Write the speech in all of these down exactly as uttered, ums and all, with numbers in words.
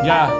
يا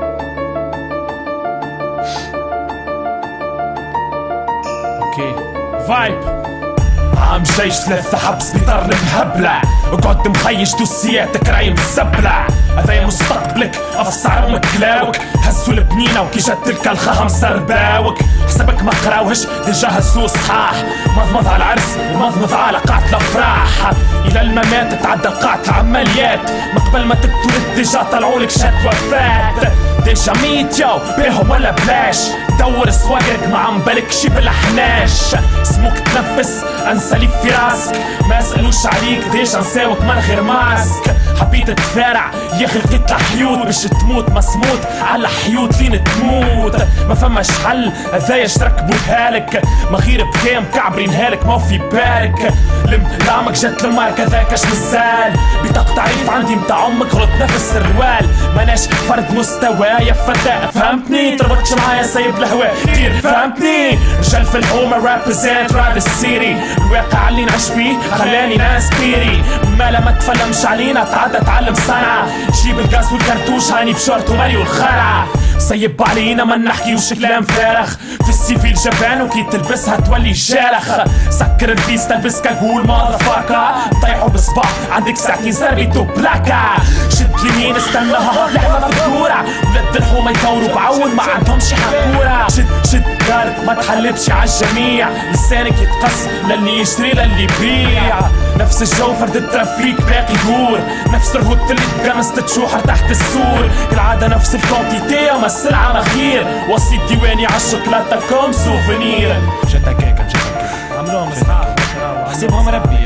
اوكي فايب. عام جيش ثلاثة حبس بطر مهبلة، اقعد مخيش دوسياتك راي مسبلة. هذايا مستقبلك افصع امك كلاوك، هزوا البنينة وكي جات تلك الخها مسرباوك. حسبك ما قراوهش ديجا هزوا صحاح، مضمض على العرس ومضمض على قاعة الافراح. الى الممات تعدى قاعة العمليات، من قبل ما تتولد ديجا طلعولك شات وفات. ديجا ميت يو بيهم ولا بلاش، دور سواقرك ما عم بالكشي بالاحناش. اسمك تنفس انسى لي في راسك، ما سألوش عليك ديجا نساوك من غير ماسك. حبيت تفارع يا اخي لقيت الحيوت، باش تموت مسموت على حيوت لين تموت. ما فماش حل هذايا شركبوها لك، ما غير بكام كعبرينها لك ما في بالك. لم لامك جات المارك هذاكش مزال، بطاقة تعريف عندي متاع امك غلط نفس الروال. ماناش فرد مستوايا فتاة فهمتني، تربطش معايا سايب الهواء كتير فهمتني. رجال في الحومة رابريزنت راد السيري، الواقع اللي نعيش فيه خلاني ناس بيري. مالا ما تفلمش علينا تعدى تعلم صنعة، جيب الغاز والكرتوش هاني بشورت وماريو الخلعة. صيب علينا ما نحكيوش كلام فارغ، في السيفي الجبان وكي تلبسها تولي جالخ. سكر البيس تلبس كاكول ماذافاكا، طيحوا بصباع عندك ساعتين سربيتو بلاكا. شد اليمين استناها لحمة في الدورة، ولاد الحومة يدوروا بعون ما عندهمش حكورة. شد شد دارك ما تحلبش عالجميع، لسانك يتقص للي يشتري للي يبيع. نفس الجو فرد الترافيك باقي يدور، نفس الرهوت اللي تقمصت تشوحر تحت السور. كالعادة نفس الكونتيتي وما السلعة ما خير، وصي الديواني عالشوكولاتة كوم سوفينير. جاتا كيكة جاتا كيكة عملوهم اصحاب حسيبهم ربي.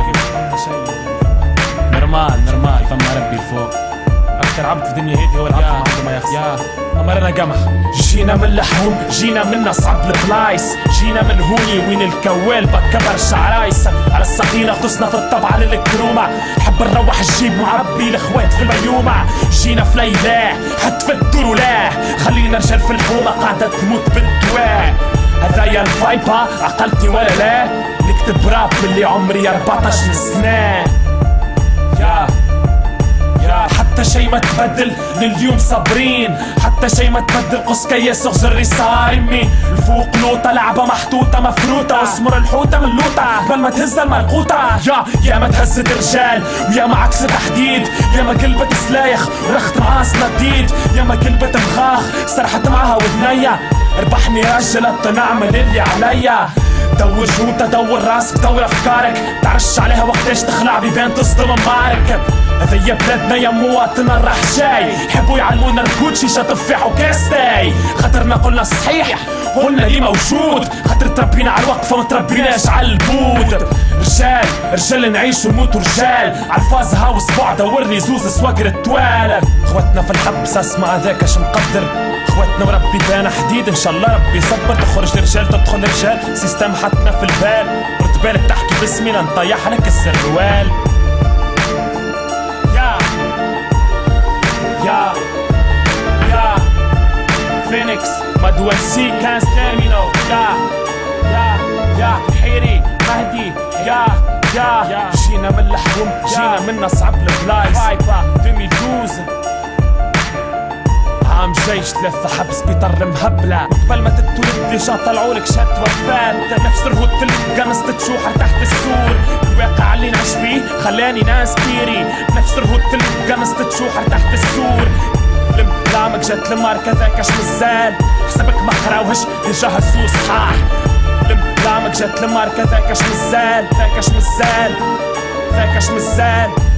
نورمال نورمال فما ربي الفوق. اكثر عبد في الدنيا هيدي هو العبد عنده ما يخسر. يا امرنا قمح. جينا من اللحوم جينا من اصعب البلايص، جينا من هوني وين الكوال بكبر شعرايس. على السقينة خصنا في الطبعة للكرومة، حب نروح الجيب معبي الاخوات في البيومة. جينا في ليلاه حد في الدور ولاه، خلينا رجال في الحومة قاعدة تموت بالدواء. هذايا الفايبة عقلتي ولا لا، نكتب راب اللي عمري أربعطاش سنة. يا يا حتى شي ما تبدل لليوم صابرين، حتى شي ما تبدل قص كياس غزري صار امي. الفوق لوطة لعبة محطوطة مفروطة، واسمر الحوتة من لوطة قبل ما تهز الملقوطة. يا يا ما تهزت رجال ويا ما عكس تحديد، يا ما قلبت سلايخ ورخت معاه صناديد، يا ما قلبت مخاخ سرحت معاها وذنيا. ربحني رجل نعمل اللي عليا. دور جوتة دور راسك دور افكارك، تعرش عليها وقتاش تخلع بيبان تصدم معارك. هذيا بلادنا يا مواطنا الراح جاي، يحبوا يعلمونا ركود شيشة تفاح وكاستاي. خاطرنا قلنا الصحيح قلنا اللي موجود، خاطر تربينا على الوقفة وما تربيناش على البود. رجال رجال نعيش ونموتوا رجال، عالفاز هاو صباع دورني زوز سواقر التوال. خواتنا في الحبس اسمع هذاك اش مقدر، خواتنا وربي بان حديد ان شاء الله ربي يصبر. تخرج رجال تدخل رجال، سيستم حطنا في البال. رد بالك تحكي باسمي لنطيح لك السروال. يا يا يا فينيكس مدول سي كان ستامينو. يا يا يا حيري مهدي. يا يا جينا من اللحوم جينا من اصعب البلايص. فايبا ألفين واثناشر عام جيش ثلاثة حبس بطر مهبلة، قبل ما تتولد ديجا طلعولك شات وفات. نفس الرهوت اللي قمصت تشوحر تحت السور، الواقع اللي نعيش فيه خلاني ناس بيري. نفس الرهوت اللي قمصت تشوحر تحت السور، لامك جات المارك هذاكش مزال. حسبك ما قراوهش ديجا هزوا صحاح، لامك جات المارك هذاكش مزال ذاكش مزال ذاكش مزال.